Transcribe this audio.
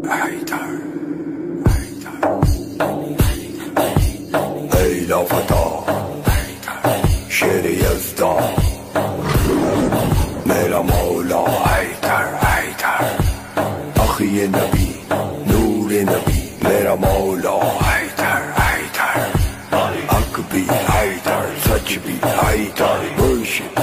حيدر ای لافتہ شیر یزداں میرا مولا حیدر حیدر اخی نبی نور نبی میرا مولا حیدر حیدر حق بھی حیدر سچ بھی حیدر مرشد